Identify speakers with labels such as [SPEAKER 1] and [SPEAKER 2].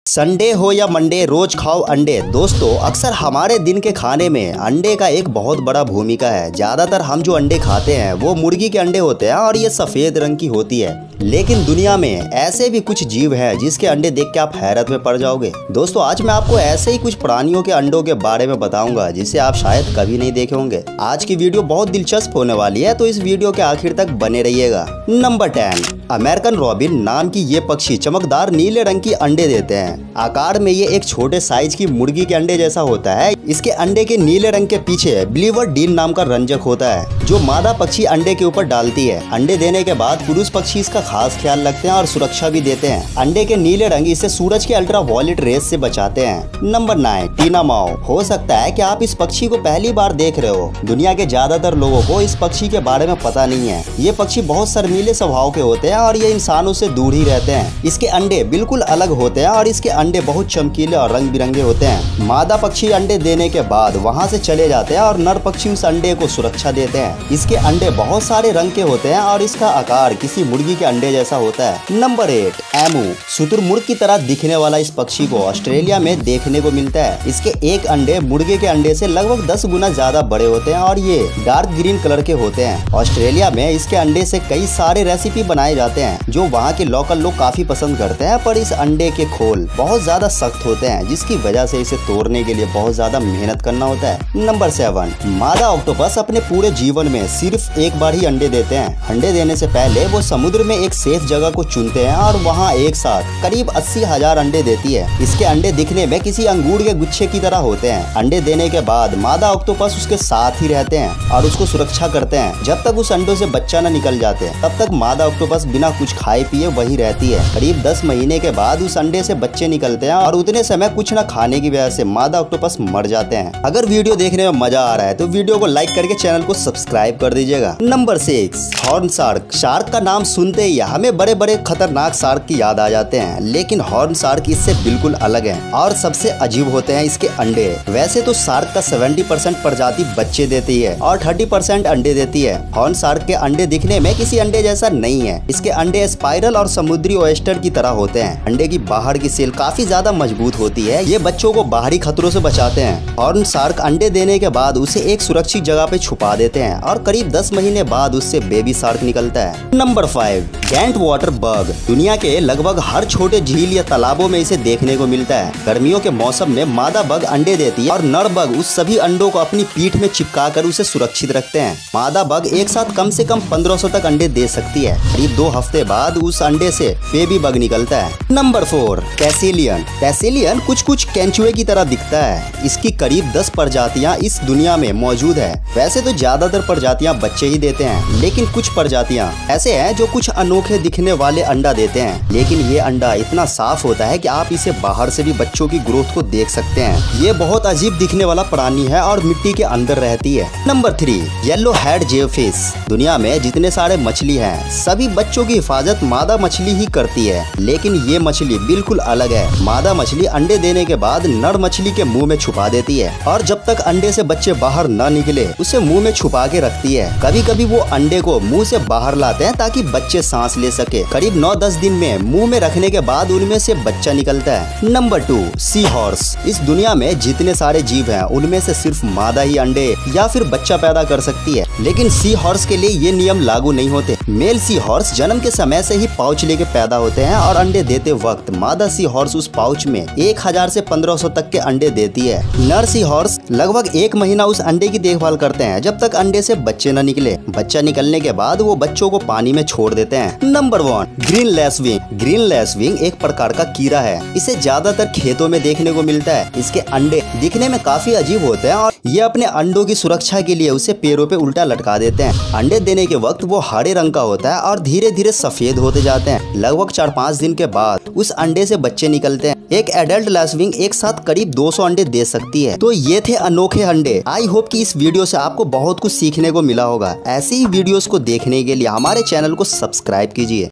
[SPEAKER 1] Sunday हो या Monday, रोज खाओ अंडे। दोस्तों, अक्सर हमारे दिन के खाने में अंडे का एक बहुत बड़ा भूमिका है। ज्यादातर हम जो अंडे खाते हैं वो मुर्गी के अंडे होते हैं और ये सफेद रंग की होती है। लेकिन दुनिया में ऐसे भी कुछ जीव हैं जिसके अंडे देख के आप हैरत में पड़ जाओगे। दोस्तों, आज मैं आपको ऐसे ही कुछ प्राणियों के अंडों के बारे में बताऊंगा जिसे आप शायद कभी नहीं देखे होंगे। आज की वीडियो बहुत दिलचस्प होने वाली है, तो इस वीडियो के आखिर तक बने रहिएगा। नंबर 10, अमेरिकन रॉबिन नाम की ये पक्षी चमकदार नीले रंग की अंडे देते हैं। आकार में ये एक छोटे साइज की मुर्गी के अंडे जैसा होता है। इसके अंडे के नीले रंग के पीछे बिलीवर्डीन नाम का रंजक होता है जो मादा पक्षी अंडे के ऊपर डालती है। अंडे देने के बाद पुरुष पक्षी इसका खास ख्याल रखते हैं और सुरक्षा भी देते हैं। अंडे के नीले रंग इसे सूरज के अल्ट्रावायलेट रेस से बचाते हैं। Number 9, tinamou. हो सकता है कि आप इस पक्षी को पहली बार देख रहे हो। दुनिया के ज्यादातर लोगों को इस पक्षी के बारे में पता नहीं है। ये पक्षी बहुत शर्मीले स्वभाव के होते हैं और ये इंसानों से दूर ही रहते हैं। इसके अंडे बिल्कुल अलग होते हैं और इसके अंडे बहुत चमकीले और रंग बिरंगे होते हैं। मादा पक्षी अंडे देने के बाद वहां से चले जाते हैं और नर पक्षी उस अंडे को सुरक्षा देते हैं। इसके अंडे बहुत सारे रंग के होते हैं और इसका आकार किसी मुर्गी के अंडे जैसा होता है। Number 8, emu. शुतुरमुर्ग की तरह दिखने वाला इस पक्षी को ऑस्ट्रेलिया में देखने को मिलता है। इसके एक अंडे मुर्गे के अंडे से लगभग 10 गुना ज्यादा बड़े होते हैं और ये डार्क ग्रीन कलर के होते हैं। ऑस्ट्रेलिया में इसके अंडे से कई सारे रेसिपी बनाए जाते हैं जो वहाँ के लोकल लोग काफी पसंद करते हैं। पर इस अंडे के खोल बहुत ज्यादा सख्त होते हैं जिसकी वजह से इसे तोड़ने के लिए बहुत ज्यादा मेहनत करना होता है। नंबर 7, मादा ऑक्टोपस अपने पूरे जीवन में सिर्फ एक बार ही अंडे देते हैं। अंडे देने से पहले वो समुद्र में एक सेफ जगह को चुनते हैं और वहाँ एक साथ करीब 80,000 अंडे देती है। इसके अंडे दिखने में किसी अंगूर के गुच्छे की तरह होते हैं। अंडे देने के बाद मादा ऑक्टोपस उसके साथ ही रहते हैं और उसको सुरक्षा करते हैं। जब तक उस अंडों से बच्चा न निकल जाते तब तक मादा ऑक्टोपस बिना कुछ खाए पिए वही रहती है। करीब 10 महीने के बाद उस अंडे से बच्चे निकलते हैं और उतने समय कुछ न खाने की वजह से मादा ऑक्टोपस मर जाते हैं। अगर वीडियो देखने में मजा आ रहा है तो वीडियो को लाइक करके चैनल को सब्सक्राइब कर दीजिएगा। Number 6, horn shark. शार्क का नाम सुनते ही हमें बड़े बड़े खतरनाक शार्क की याद आ जाते हैं, लेकिन हॉर्न शार्क इससे बिल्कुल अलग है और सबसे अजीब होते हैं इसके अंडे। वैसे तो शार्क का 70% प्रजाति बच्चे देती है और 30% अंडे देती है। हॉर्न शार्क के अंडे दिखने में किसी अंडे जैसा नहीं है। इसके अंडे स्पाइरल और समुद्री ओयस्टर की तरह होते हैं। अंडे की बाहर की सेल काफी ज्यादा मजबूत होती है। ये बच्चों को बाहरी खतरों से बचाते हैं। हॉर्न शार्क अंडे देने के बाद उसे एक सुरक्षित जगह पे छुपा देते हैं और करीब 10 महीने बाद उससे बेबी शार्क निकलता है। Number 5, giant water bug. दुनिया के लगभग हर छोटे झील या तालाबों में इसे देखने को मिलता है। गर्मियों के मौसम में मादा बग अंडे देती है और नर बग उस सभी अंडों को अपनी पीठ में चिपका कर उसे सुरक्षित रखते हैं। मादा बग एक साथ कम से कम 1500 तक अंडे दे सकती है। करीब 2 हफ्ते बाद उस अंडे से बेबी बग निकलता है। नंबर 4, कैसिलियन। कैसिलियन कुछ केंचुए की तरह दिखता है। इसकी करीब 10 प्रजातियां इस दुनिया में मौजूद है। वैसे तो ज्यादातर प्रजातियां बच्चे ही देते हैं, लेकिन कुछ प्रजातियां ऐसे हैं जो कुछ अनोखे दिखने वाले अंडा देते हैं। लेकिन ये अंडा इतना साफ होता है कि आप इसे बाहर से भी बच्चों की ग्रोथ को देख सकते हैं। ये बहुत अजीब दिखने वाला प्राणी है और मिट्टी के अंदर रहती है। Number 3, yellow head jellyfish. दुनिया में जितने सारे मछली हैं सभी बच्चों की हिफाजत मादा मछली ही करती है, लेकिन ये मछली बिल्कुल अलग है। मादा मछली अंडे देने के बाद नर मछली के मुंह में छुपा देती है और जब तक अंडे से बच्चे बाहर न निकले उसे मुंह में छुपा के रखती है। कभी कभी वो अंडे को मुंह से बाहर लाते हैं ताकि बच्चे सांस ले सके। करीब 9-10 दिन में मुंह में रखने के बाद उनमें से बच्चा निकलता है। Number 2, sea horse. इस दुनिया में जितने सारे जीव हैं उनमें से सिर्फ मादा ही अंडे या फिर बच्चा पैदा कर सकती है, लेकिन सी हॉर्स के लिए ये नियम लागू नहीं होते। मेल सी हॉर्स जन्म के समय से ही पाउच लेके पैदा होते हैं और अंडे देते वक्त मादा सी हॉर्स उस पाउच में 1000 से 1500 तक के अंडे देती है। नर सी हॉर्स लगभग 1 महीना उस अंडे की देखभाल करते हैं जब तक अंडे से बच्चे न निकले। बच्चा निकलने के बाद वो बच्चों को पानी में छोड़ देते हैं। Number 1, green lacewing. Green lacewing एक प्रकार का कीड़ा है। इसे ज्यादातर खेतों में देखने को मिलता है। इसके अंडे दिखने में काफी अजीब होते हैं और ये अपने अंडों की सुरक्षा के लिए उसे पैरों पे उल्टा लटका देते हैं। अंडे देने के वक्त वो हरे रंग का होता है और धीरे धीरे सफेद होते जाते हैं। लगभग 4-5 दिन के बाद उस अंडे से बच्चे निकलते हैं। एक एडल्ट लैशविंग एक साथ करीब 200 अंडे दे सकती है। तो ये थे अनोखे अंडे। आई होप कि इस वीडियो से आपको बहुत कुछ सीखने को मिला होगा। ऐसी ही वीडियोस को देखने के लिए हमारे चैनल को सब्सक्राइब कीजिए।